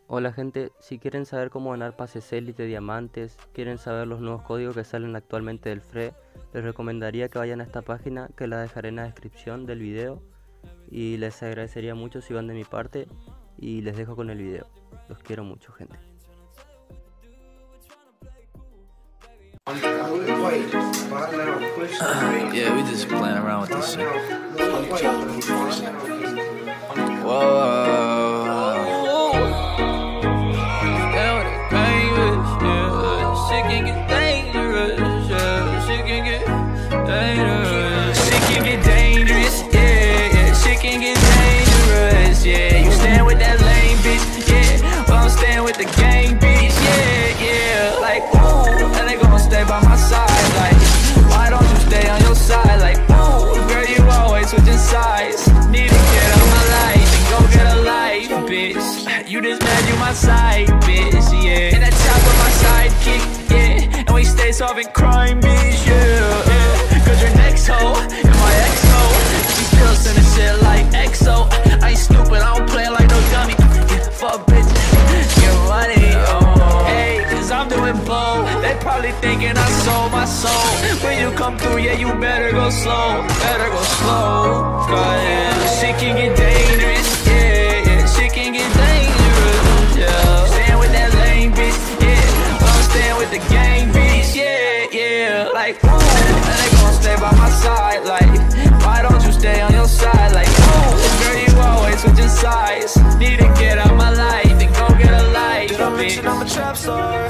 Hola gente, si quieren saber cómo ganar pases élite, diamantes, quieren saber los nuevos códigos que salen actualmente del FRE, les recomendaría que vayan a esta página que la dejaré en la descripción del video y les agradecería mucho si van de mi parte y les dejo con el video. Los quiero mucho, gente. Yeah, we just playing around with this shit. Whoa. Shit can get dangerous, yeah. Shit can get dangerous. Shit can get dangerous, yeah. Shit can get dangerous, yeah. You stand with that lame bitch, yeah. Well, I'm staying with the gang bitch, yeah. Like, ooh, and they gon' stay by my side. Like, why don't you stay on your side? Like, ooh, girl, you always switching sides. Need to get out my life and go get a life, bitch. You just mad, you my side, bitch, yeah. And that chopper my sidekick, yeah. And we stay solving crime, bitch, yeah. Cause your next hoe and my ex-hoe, she still sending shit like EXO. I ain't stupid, I don't play like no dummy. Yeah, fuck bitch, get money, oh. Hey, cause I'm doing blow. They probably thinking I sold my soul. When you come through, yeah, you better go slow. Better go slow, cause yeah, shit can get dangerous, yeah. Shit can get dangerous, yeah. Stand with that lame bitch, yeah. I'm staying with the gang bitch, yeah. Like, ooh, and they gon' stay by my side. Like, why don't you stay on your side? Like, ooh, girl, you always switching sides. Need to get out my life and go get a life. Did I mention I'm a trap star?